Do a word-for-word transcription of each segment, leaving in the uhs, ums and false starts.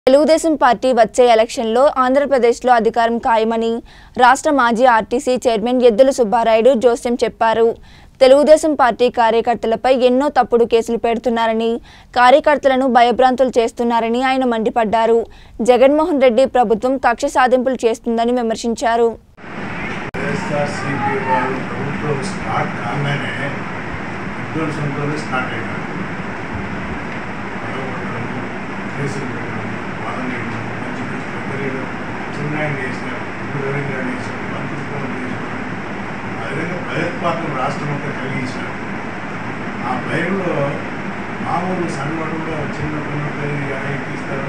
Telugu Desam party వచ్చే ఎలక్షన్లో ఆంధ్రప్రదేశ్లో అధికారం ఖాయమని రాష్ట్ర మాజీ ఆర్టీసీ చైర్మన్ ఎద్దుల సుబ్బారాయుడు జోస్యం చెప్పారు. తెలుగుదేశం పార్టీ కార్యకర్తలపై ఎన్నో తప్పుడు కేసులు పెడుతున్నారని, కార్యకర్తలను భయభ్రాంతులు చేస్తున్నారని ఆయన మండిపడ్డారు. జగన్మోహన్ రెడ్డి ప్రభుత్వం కక్ష సాధింపులు చేస్తుందని విమర్శించారు. భయోత్పాదం రాష్ట్రమంతా కలిగించారు. ఆ భయంలో మామూలు సన్నివాడుగా చిన్న పిల్లలు తీస్తారు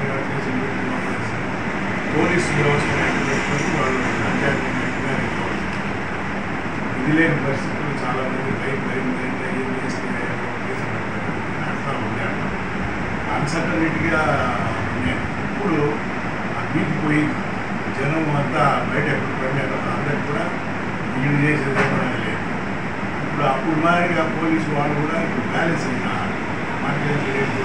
పోలీసు వ్యవస్థ పెట్టుకొని వాళ్ళు పంచాయతీగా ఇది లేని పరిస్థితులు చాలా మంది భయం భయం ఏం చేస్తే అట్లా ఉండే అన్సర్టనిటీగా ఉన్నాయి. ఇప్పుడు ఆ బీట్ పోయి జనం అంతా బయట ఎప్పుడు పడినారు అందరికి కూడా వీళ్ళు చేసేదేమో లేదు. ఇప్పుడు అప్పుడు మాదిరిగా పోలీసు వాళ్ళు కూడా ఇప్పుడు బ్యాలెన్స్ అయినా మాట్లాడే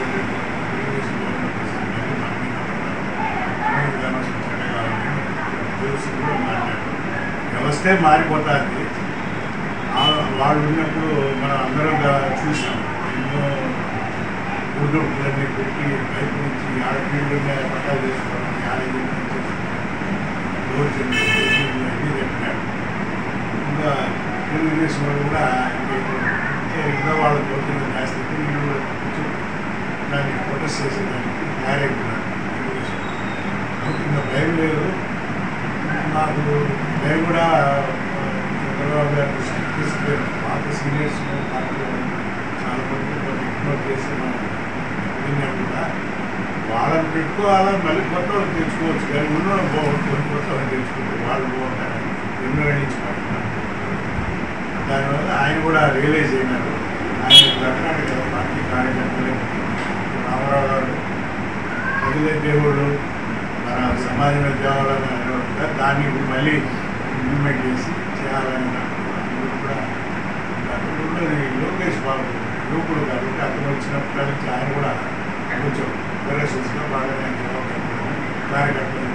కూడా మాట్లాడారు. వ్యవస్థే మారిపోతుంది. వాళ్ళు ఉన్నప్పుడు మనం అందరం చూసాం. ఎన్నో ఉద్యోగులన్నీ పెట్టి బయట నుంచి ఆడపిల్లలు పట్టాలు చేసుకోవడం ఆడేది దోర్జన్లు అన్నీ చెప్పినారు. ఇంకా తెలుగుదేశం వాళ్ళు కూడా ఇంకా వాళ్ళ దోర్జన్లు చేస్తే వీళ్ళు కూడా దాన్ని ప్రొటెస్ట్ చేసేదానికి తయారైపోయినారు. తెలుగుదేశం ఇంకా భయం లేదు. నాకు భయం కూడా చంద్రబాబు గారు తీసుకుపోయారు. పాత సీనియర్స్ పార్టీలో చాలా మంది ఇగ్నోర్ చేసి మనం విన్నాం కూడా. వాళ్ళని పెట్టుకోవాలని మళ్ళీ కొత్త వాళ్ళు తెచ్చుకోవచ్చు, కానీ ఉన్న బాగుంటుంది. కొత్త వాళ్ళు తెచ్చుకుంటారు, వాళ్ళు బాగుంటారని ఎన్నో వేయించుకుంటున్నారు. దానివల్ల ఆయన కూడా రియలైజ్ అయినారు. ఆయన కర్ణాటక పార్టీ కార్యకర్తలు రామారావు గారు ప్రజలే దేవుళ్ళు, మన సమాజంలో దేవాలని అనేవారు. దాన్ని ఇప్పుడు మళ్ళీ ఇంప్లిమెంట్ చేసి చేయాలని కూడా లోకేష్ బాబు యువకుడు కాబట్టి అతను వచ్చినప్పటి నుంచి ఆయన కూడా కొంచెం ప్రదర్శించిన బాగానే కార్యకర్తలు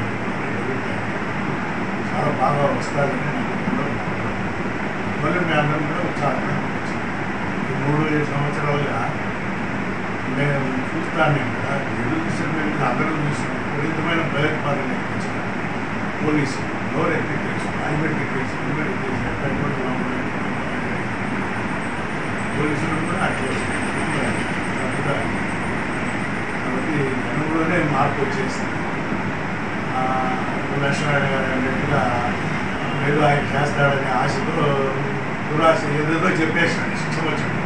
చాలా బాగా వస్తారని నాకు మళ్ళీ మీ అందరం కూడా ఉత్సాహంగా వచ్చింది. ఈ మూడు సంవత్సరాలుగా నేను చూస్తాను. నేను కూడా ఎదురు చూసిన అందరూ చూసిన విపరీతమైన భయోత్పాదన ఎక్కించిన పోలీసు డోర్ ఎత్తి కేసు హైబెట్టి కేసు ఇన్వెట్ కేసు ఎక్కడ కూడా పోలీసులు కూడా అట్లా కాబట్టి జనంలోనే మార్పు వచ్చేసింది. లక్ష్మణ్ గారు అన్నట్టుగా ఏదో ఆయన చేస్తాడనే ఆశతో దురాశ ఏదేదో చెప్పేసాడు. శిక్ష వచ్చింది.